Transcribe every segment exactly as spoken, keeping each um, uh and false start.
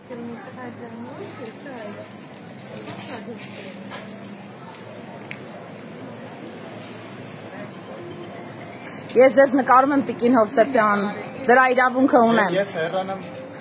Ես ձեզ նկարում եմ Տիկին Հովսեփյան, դրա իրավունքը ունեմ։ Ես հեռանամ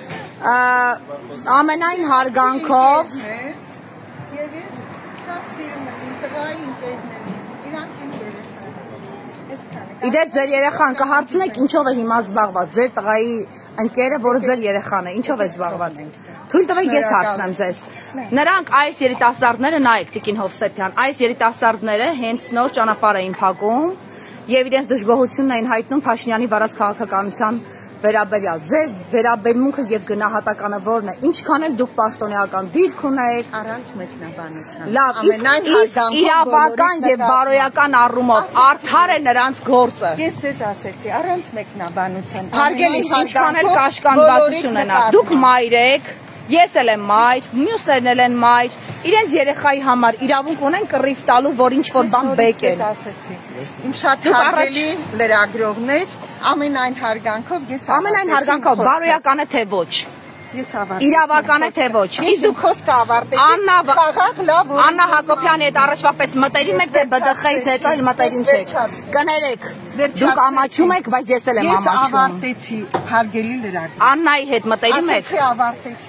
ամենայն հարգանքով Եվ ես ծակ սիրում եմ իմ տղայի ընկերներին, իրանք իմ երեխաները։ Իդեպ ձեր երեխան կհարցնեք ինչով է հիմա զբաղված, ձեր տղայի ընկերը, որը ձեր երեխան է, ինչով է զբաղված։ Թույլ տվեք ես հարցնեմ ձեզ։ Նրանք այս երիտասարդները, նայեք Տիկին Հովսեփյան, այս երիտասարդները հենց նոր ճանապարհ էին փակում եւ իրենց դժգոհությունն էին հայտնում Փաշինյանի վարած քաղաքականության վերաբերյալ։ Ձեր վերաբերմունքը եւ գնահատականը ո՞րն է։ Ինչքան էլ դուք պաշտոնեական դիրք ունեք, առանց մեկնաբանության։ Լավ, իսկ իրավական եւ բարոյական առումով արդար է նրանց գործը։ Ես ձեզ ասեցի, առանց մեկնաբանության։ Հարգելիս, ինչքան էլ կաշկանդվածություն ունենա։ Դուք մայր եք, ես էլ եմ մայր, մյուսներն էլ են մայր, իրենց երեխայի համար իրավունք ունեն կռիվ տալու, որ ինչ-որ բան բեկեն։ Իմ շատ հարգելի լրագրողներ, ամենայն հարգանքով ես ամենայն հարգանքով բարոյական է թե ոչ։ Ես ավարտեցի։ Իրավական է թե ոչ։ Իսկ դուք խոսքը ավարտեցիք։ Խաղաղ լավ։ Աննա Հակոբյանի հետ առաջվա պես մտերիմ եք, թե B D X-ից հետո էլ մտերիմ չեք։ Կներեք։ Դուք ամաչում եք, բայց ես էլ եմ ամաչում։ Ես ավարտեցի, հարգելի լրագրող։ Աննայի հետ մտերիմ եք։ Ասեցի ավարտեցի։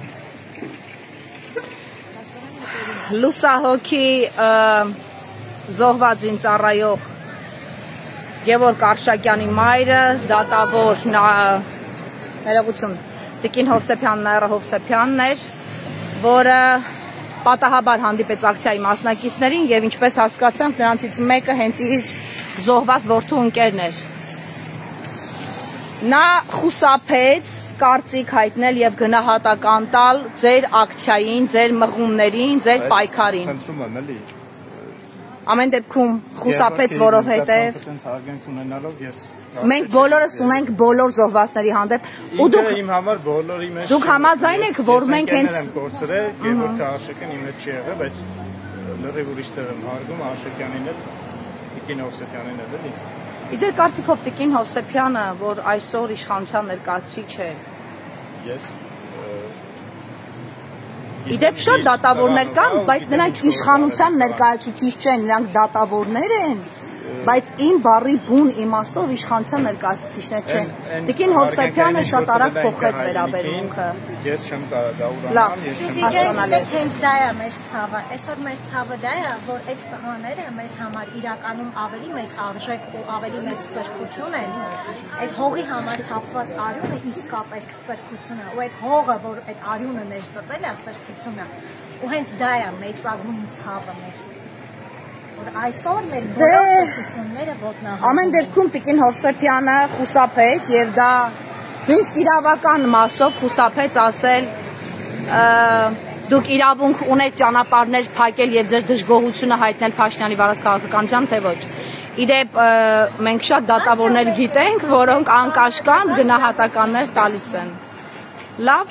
Լուսահոգի զոհվածին ծառայող Գևորգ Արշակյանի մայրը, դատավոր ներողություն Տիկին Հովսեփյան Նաիրա Հովսեփյանն էր, որը պատահաբար հանդիպեց ակցիայի մասնակիցներին եւ ինչպես հասկացանք, նրանցից մեկը հենց իր զոհված որդու ընկերն էր։ Նա խուսափեց կարծիք հայտնել եւ գնահատական տալ ձեր ակցիային, ձեր մղումներին, ձեր պայքարին։ Խնդրում եմ էլի։ Ամեն դեպքում խուսափեց, որովհետեւ մենք բոլորս ունենք բոլոր զոհվածների հանդեպ ու դուք իմ համար բոլորի մեջ դուք համաձայն եք, որ մենք հենց գործրել Գևորգ Արշակյան իմ հետ չի եղել, բայց լրիվ ուրիշ ձև եմ հարգում Արշակյանին էլ, Տիկին Հովսեփյանին էլ էլի։ Իձեր կարծիքով Տիկին Հովսեփյանը, որ այսօր իշխանության ներկայացուցիչ է։ Ես Իդեպ շատ դատավորներ կան, բայց նրանք իշխանության ներկայացուցիչ չեն, նրանք դատավորներ են, բայց իմ բառի բուն իմաստով իշխանության ներկայացուցիչներ չեն։ Տիկին Հովսեփյանը շատ արագ փոխեց վերաբերմունքը։ Ես չեմ կարող դա ուրանալ։ Լավ, հասկանալի։ Հենց դա է մեր ցավը։ Այսօր մեր ցավը դա է, որ այդ տղաները մեզ համար իրականում ավելի մեծ արժեք ու ավելի մեծ սրբություն են։ Այդ հողի համար թափված արյունը իսկապես սրբություն է, ու այդ հողը, որ այդ արյունը ներծծել է, սրբությունը, ու հենց դա է մեծագույն ցավը մեր։ Այսօր մեր բոլոր սրբությունները ոտնահարվում են։ Ամեն դեպքում Տիկին Հովսեփյանը խուսափեց եւ դա նույնիսկ իրավական մասով խուսափեց ասել դուք իրավունք ունեք ճանապարհներ փակել եւ ձեր դժգոհությունը հայտնել Փաշինյանի վարած քաղաքականության, թե ոչ։ Իդեպ մենք շատ դատավորներ գիտենք, որոնք անկաշկանդ գնահատականներ տալիս են։ Լավ։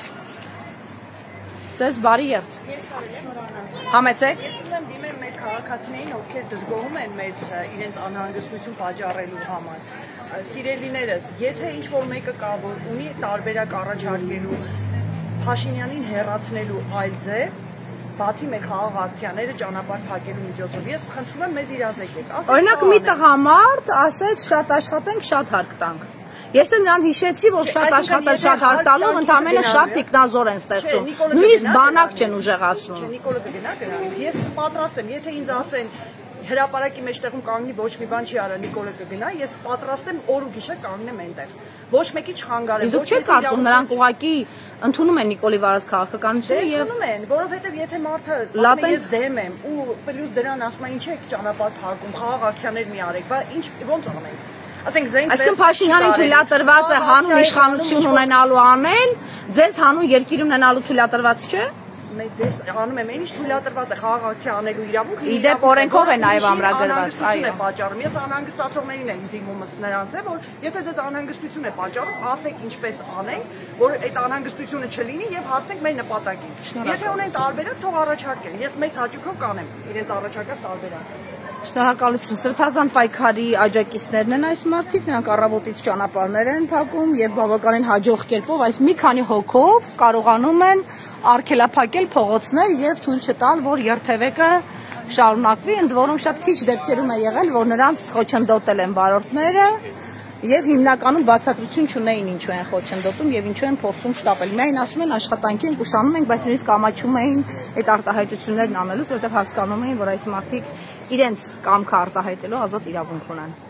Ձեզ բարի երթ։ Համեցեք։ Քաղաքացիներին, ովքեր դժգոհում են մեր իրենց անհանգստություն պատճառելու համար։ Սիրելիներս, եթե ինչ-որ մեկը կա, որ ունի տարբերակ առաջարկելու Փաշինյանին հեռացնելու այլ ձև, բացի մեր խաղաղ ակցիաները ճանապարհ փակելու միջոցով, ես խնդրում եմ մեզ իրազեկեք։ Օրինակ մի տղամարդ ասեց շատ աշխատենք, շատ հարկ տանք։ Ես էլ նրան հիշեցի, որ շատ աշխատել, շատ հարկ տալով ընդամենը շատ տիկնազոր են ստեղծում։ Նույնիսկ բանակ չեն ուժեղացնում։ Նիկոլը կգնա դրանից։ Ես պատրաստ եմ, եթե ինձ ասեն հրապարակի մեջտեղում կանգնի, ոչ մի բան չի արա, Նիկոլը կգնա, ես պատրաստ եմ օր ու գիշեր կանգնեմ այնտեղ։ Ոչ մեկի չխանգարեմ։ Իսկ չեք կարծում նրանք ուղղակի ընդունում են Նիկոլի վարած քաղաքականությունը եւ ընդունում են, որովհետեւ եթե մարդը ես դեմ եմ ու պլյուս դրան ասում է ինչ եք ճանապարհ փակում, խաղաղ ակցիաներ մի արեք, բա ինչ ո՞նց անենք։ Այսինքն Փաշինյանին թույլատրված է հանուն իշխանություն ունենալու անել, ձեզ հանուն երկիր ունենալու թույլատրված չէ։ մեծ անում եմ այն ինչ թույլատրված է խաղաղի անելու իրավունքը։ Իդեպ օրենքով է նաև ամրագրված, այո։ Պատճառում ես անհանգստացողներին եմ դիմումս նրանց է, որ եթե դες անհանգստություն է պատճառում, ասեք ինչպես անենք, որ այդ անհանգստությունը չլինի եւ հասնենք մեր նպատակին։ Եթե ունեն տարբերակ, թող առաջարկեն։ Ես մեծ հաճույքով կանեմ իրենց առաջարկած տարբերակը։ Շնորհակալություն։ Սրբազան պայքարի աջակիցներն են այս մարդիկ, նրանք առավոտից ճանապարհներ են փակում եւ բավականին հաջող կերպով այս մի քանի հոգով կարողանում են արգելափակել փողոցներ եւ թույլ չտալ, որ երթևեկը շարունակվի, ընդ որում շատ քիչ դեպքերում է եղել, որ նրանց խոչընդոտել են վարորդները եւ հիմնականում բացատրություն չունեին ինչու են խոչընդոտում եւ ինչու են փորձում շտապել։ Միայն ասում են աշխատանքի ենք ուշանում ենք, բայց նույնիսկ ամաչում էին այդ արտահայտություններն անելուց, որովհետեւ հասկանում էին, որ այս մարդիկ իրենց կամքը արտահայտելու ազատ իրավունք ունեն։